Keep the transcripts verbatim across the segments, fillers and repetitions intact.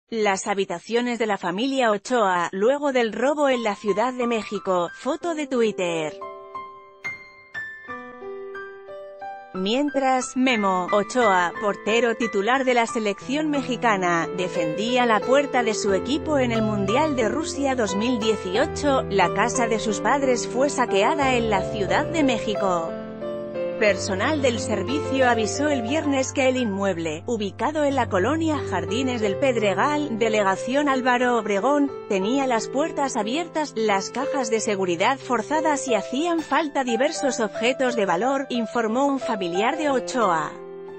Las habitaciones de la familia Ochoa, luego del robo en la Ciudad de México, foto de Twitter. Mientras, Memo Ochoa, portero titular de la selección mexicana, defendía la puerta de su equipo en el Mundial de Rusia dos mil dieciocho, la casa de sus padres fue saqueada en la Ciudad de México. Personal del servicio avisó el viernes que el inmueble, ubicado en la colonia Jardines del Pedregal, delegación Álvaro Obregón, tenía las puertas abiertas, las cajas de seguridad forzadas y hacían falta diversos objetos de valor, informó un familiar de Ochoa.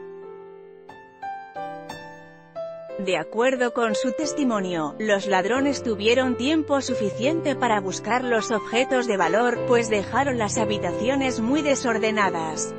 De acuerdo con su testimonio, los ladrones tuvieron tiempo suficiente para buscar los objetos de valor, pues dejaron las habitaciones muy desordenadas.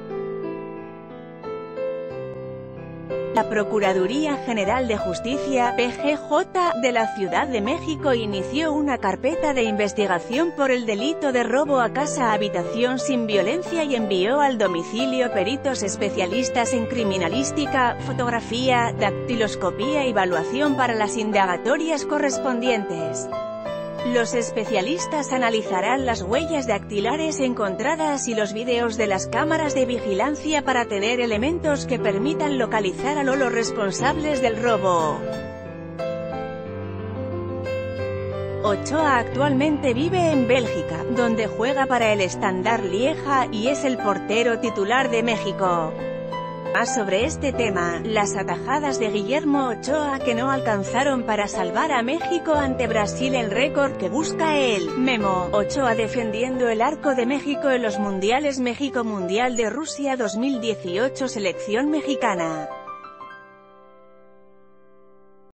La Procuraduría General de Justicia, P G J, de la Ciudad de México inició una carpeta de investigación por el delito de robo a casa-habitación sin violencia y envió al domicilio peritos especialistas en criminalística, fotografía, dactiloscopía y evaluación para las indagatorias correspondientes. Los especialistas analizarán las huellas dactilares encontradas y los vídeos de las cámaras de vigilancia para tener elementos que permitan localizar a los responsables del robo. Ochoa actualmente vive en Bélgica, donde juega para el Standard Lieja, y es el portero titular de México. Más sobre este tema, las atajadas de Guillermo Ochoa que no alcanzaron para salvar a México ante Brasil, el récord que busca el Memo Ochoa defendiendo el arco de México en los mundiales. México Mundial de Rusia dos mil dieciocho, selección mexicana.